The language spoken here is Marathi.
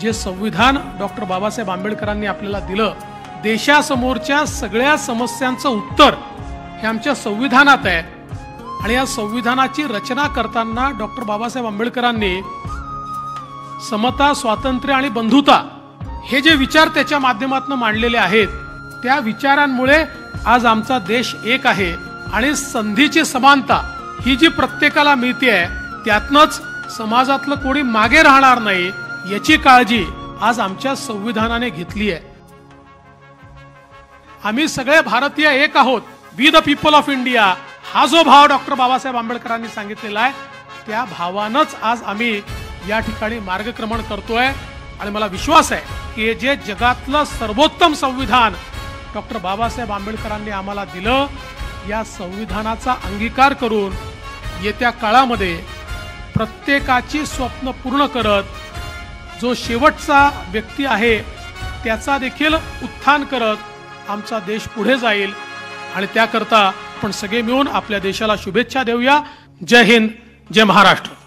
जे संविधान डॉक्टर बाबासाहेब आंबेडकरांनी आपल्याला दिलं, देशासमोरच्या सगळ्या समस्यांचं उत्तर हे आमच्या संविधानात आहे। आणि या संविधानाची रचना करताना डॉक्टर बाबासाहेब आंबेडकरांनी समता, स्वातंत्र्य आणि बंधुता हे जे विचार त्याच्या माध्यमातून मांडलेले आहेत, त्या विचारांमुळे आज आमचा देश एक आहे आणि संधीची समानता ही जी प्रत्येकाला मिळते आहे, त्यातनंच समाजातलं कोणी मागे राहणार नाही याची काळजी आज आमच्या संविधानाने घेतली आहे। आम्ही सगळे भारतीय एक आहोत, we the people of India, हा जो भाव डॉक्टर बाबासाहेब आंबेडकरांनी सांगितलेला आहे, त्या भावानंच आज आम्ही या ठिकाणी मार्गक्रमण करतोय। आणि मला विश्वास आहे की जे जगातलं सर्वोत्तम संविधान डॉक्टर बाबासाहेब आंबेडकरांनी आम्हाला दिलं, या संविधानाचा अंगीकार करून येत्या काळामध्ये प्रत्येकाची स्वप्न पूर्ण करत, जो शेवटचा व्यक्ती आहे त्याचा देखील उत्थान करत आमचा देश पुढे जाईल। आणि त्याकरता आपण सगळे मिळून आपल्या देशाला शुभेच्छा देऊया। जय हिंद, जय महाराष्ट्र।